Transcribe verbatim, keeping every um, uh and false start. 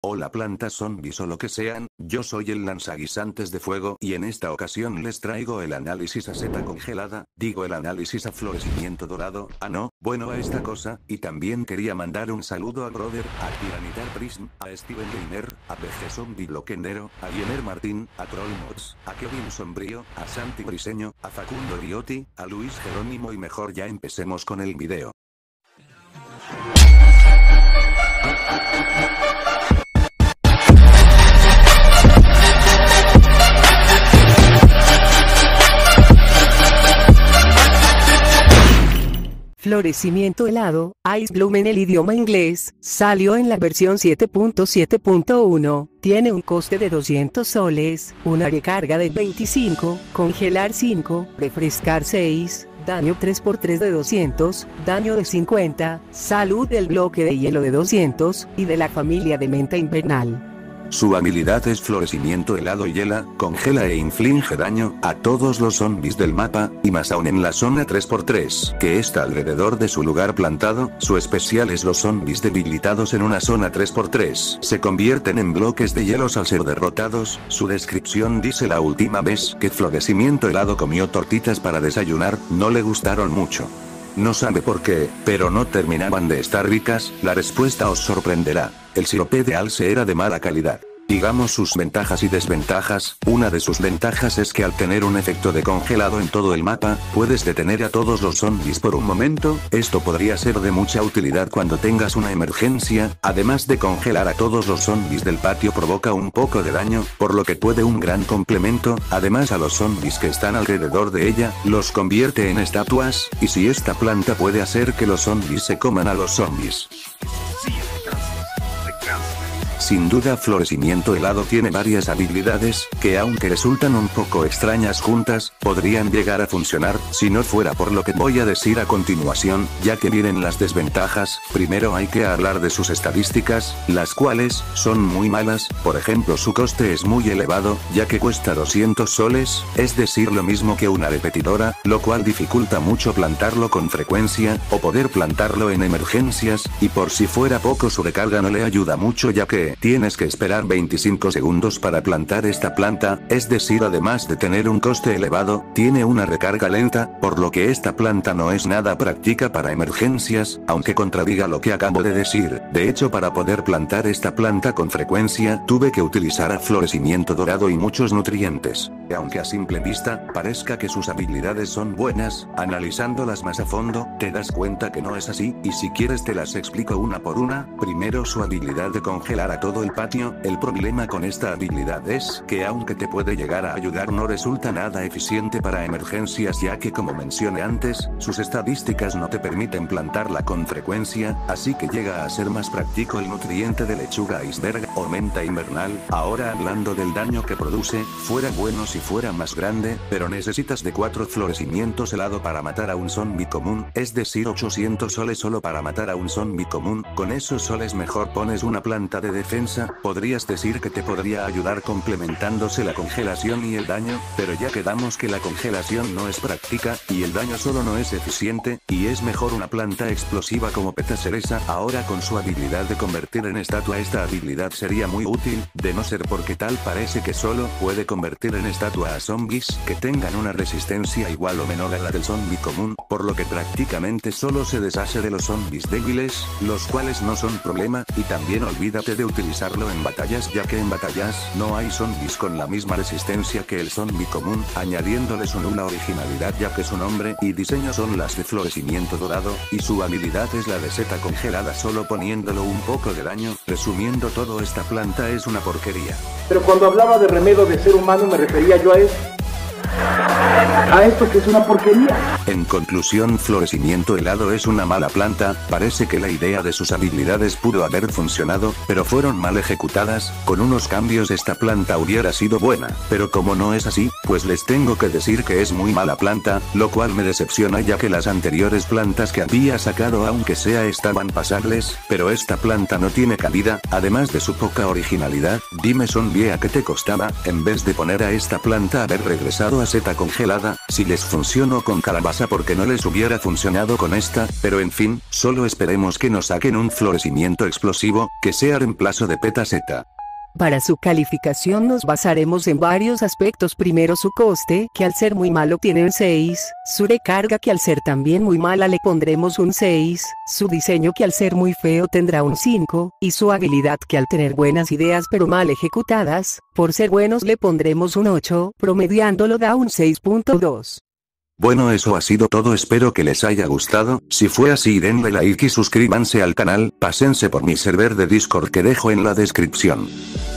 Hola plantas zombies o lo que sean, yo soy el lanzaguisantes de fuego y en esta ocasión les traigo el análisis a seta congelada, digo el análisis a florecimiento dorado, ah no, bueno a esta cosa, y también quería mandar un saludo a Brother, a Tiranitar Prism, a Steven Gamer, a P G Zombie Bloquendero, a Yemer Martín, a Trollmods, a Kevin Sombrío, a Santi Briseño, a Facundo Riotti, a Luis Jerónimo y mejor ya empecemos con el video. Florecimiento helado, Ice Bloom en el idioma inglés, salió en la versión siete punto siete punto uno, tiene un coste de doscientos soles, una recarga de veinticinco, congelar cinco, refrescar seis, daño tres por tres de doscientos, daño de cincuenta, salud del bloque de hielo de doscientos, y de la familia de menta invernal. Su habilidad es florecimiento helado y hiela, congela e inflige daño a todos los zombies del mapa, y más aún en la zona tres por tres, que está alrededor de su lugar plantado. Su especial es los zombies debilitados en una zona tres por tres se convierten en bloques de hielos al ser derrotados. Su descripción dice: la última vez que florecimiento helado comió tortitas para desayunar, no le gustaron mucho. No sabe por qué, pero no terminaban de estar ricas. La respuesta os sorprenderá. El sirope de alce era de mala calidad. Digamos sus ventajas y desventajas. Una de sus ventajas es que al tener un efecto de congelado en todo el mapa, puedes detener a todos los zombies por un momento. Esto podría ser de mucha utilidad cuando tengas una emergencia. Además de congelar a todos los zombies del patio, provoca un poco de daño, por lo que puede un gran complemento. Además, a los zombies que están alrededor de ella, los convierte en estatuas, y si esta planta puede hacer que los zombies se coman a los zombies. Sin duda, florecimiento helado tiene varias habilidades, que aunque resultan un poco extrañas juntas, podrían llegar a funcionar, si no fuera por lo que voy a decir a continuación, ya que vienen las desventajas. Primero hay que hablar de sus estadísticas, las cuales son muy malas. Por ejemplo, su coste es muy elevado, ya que cuesta doscientos soles, es decir lo mismo que una repetidora, lo cual dificulta mucho plantarlo con frecuencia, o poder plantarlo en emergencias, y por si fuera poco su recarga no le ayuda mucho, ya que tienes que esperar veinticinco segundos para plantar esta planta, es decir, además de tener un coste elevado, tiene una recarga lenta, por lo que esta planta no es nada práctica para emergencias, aunque contradiga lo que acabo de decir. De hecho, para poder plantar esta planta con frecuencia, tuve que utilizar a florecimiento dorado y muchos nutrientes. Aunque a simple vista, parezca que sus habilidades son buenas, analizándolas más a fondo, te das cuenta que no es así, y si quieres te las explico una por una. Primero, su habilidad de congelar a todo el patio. El problema con esta habilidad es que aunque te puede llegar a ayudar, no resulta nada eficiente para emergencias, ya que como mencioné antes, sus estadísticas no te permiten plantarla con frecuencia, así que llega a ser más práctico el nutriente de lechuga iceberg o menta invernal. Ahora, hablando del daño que produce, fuera bueno si fuera más grande, pero necesitas de cuatro florecimientos helado para matar a un zombie común, es decir ochocientos soles solo para matar a un zombie común. Con esos soles mejor pones una planta de defensa. Podrías decir que te podría ayudar complementándose la congelación y el daño, pero ya quedamos que la congelación no es práctica, y el daño solo no es eficiente, y es mejor una planta explosiva como petacereza. Ahora, con su habilidad de convertir en estatua, esta habilidad sería muy útil, de no ser porque tal parece que solo puede convertir en estatua a zombies que tengan una resistencia igual o menor a la del zombie común, por lo que prácticamente solo se deshace de los zombies débiles, los cuales no son problema, y también olvídate de utilizarlo en batallas, ya que en batallas no hay zombies con la misma resistencia que el zombie común, añadiéndole su nula originalidad, ya que su nombre y diseño son las de florecimiento dorado, y su habilidad es la de seta congelada solo poniéndolo un poco de daño. Resumiendo todo, esta planta es una porquería. Pero cuando hablaba de remedio de ser humano me refería yo a eso. A esto que es una porquería. En conclusión, florecimiento helado es una mala planta. Parece que la idea de sus habilidades pudo haber funcionado, pero fueron mal ejecutadas. Con unos cambios esta planta hubiera sido buena, pero como no es así, pues les tengo que decir que es muy mala planta, lo cual me decepciona, ya que las anteriores plantas que había sacado aunque sea estaban pasables, pero esta planta no tiene cabida, además de su poca originalidad. Dime zombie, ¿a qué te costaba, en vez de poner a esta planta, haber regresado a Z congelada, si les funcionó con calabaza porque no les hubiera funcionado con esta, pero en fin, solo esperemos que nos saquen un florecimiento explosivo, que sea reemplazo de Peta Z. Para su calificación nos basaremos en varios aspectos. Primero, su coste, que al ser muy malo tiene un seis, su recarga, que al ser también muy mala le pondremos un seis, su diseño, que al ser muy feo tendrá un cinco, y su habilidad, que al tener buenas ideas pero mal ejecutadas, por ser buenos le pondremos un ocho, promediándolo da un seis punto dos. Bueno, eso ha sido todo, espero que les haya gustado. Si fue así, denle like y suscríbanse al canal, pásense por mi server de Discord que dejo en la descripción.